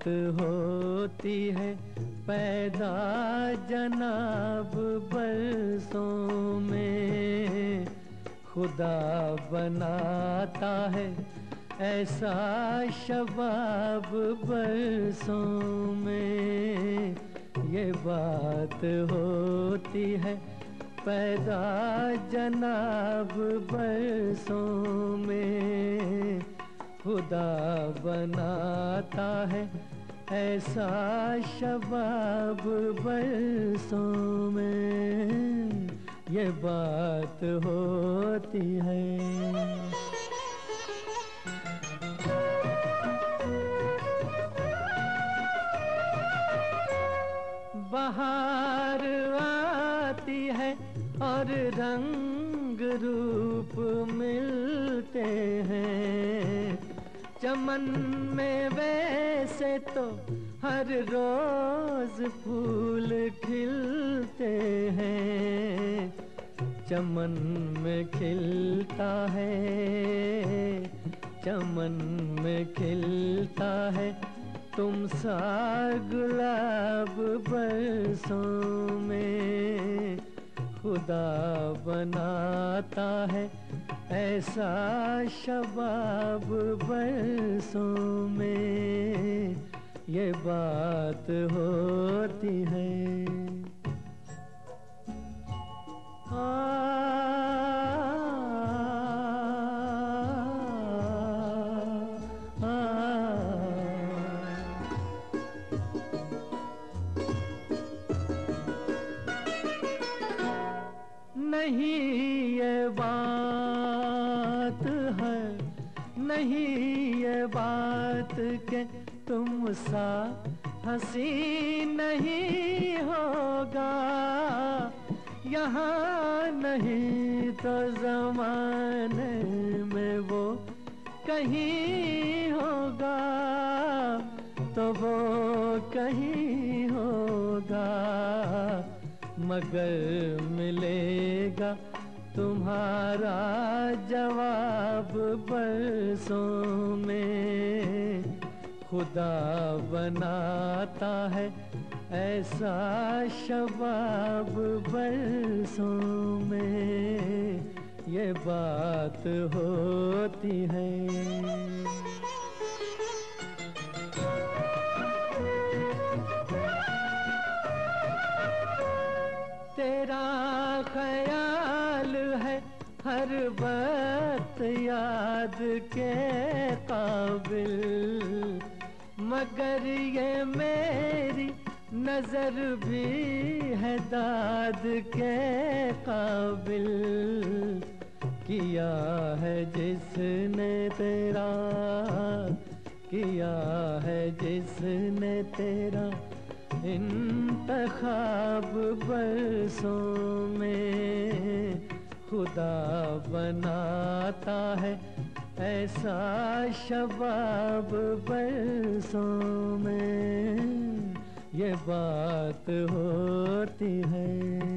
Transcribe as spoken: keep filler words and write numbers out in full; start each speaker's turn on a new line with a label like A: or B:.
A: होती है पैदा जनाब बरसों में, खुदा बनाता है ऐसा शबाब बरसों में। ये बात होती है पैदा जनाब बरसों में, खुदा बनाता है ऐसा शबाब बरसों में। ये बात होती है। बहार आती है और रंग रूप मिलते हैं, चमन में वैसे तो हर रोज फूल खिलते हैं। चमन में खिलता है, चमन में खिलता है तुम सा गुलाब बरसों में, खुदा बनाता है ऐसा शबाब बरसों में। ये बात होती है। आ, नहीं ये बात है, नहीं ये बात के तुम सा हंसी नहीं होगा, यहाँ नहीं तो ज़माने में वो कहीं होगा, तो वो कहीं होगा। मगर मिलेगा तुम्हारा जवाब बरसों में, खुदा बनाता है ऐसा शबाब बरसों में। ये बात होती है। तेरा ख्याल है हर वक्त याद के काबिल, मगर ये मेरी नजर भी है दाद के काबिल। किया है जिसने तेरा, किया है जिसने तेरा इंतखाब बरसों में, खुदा बनाता है ऐसा शबाब बरसों में। ये बात होती है।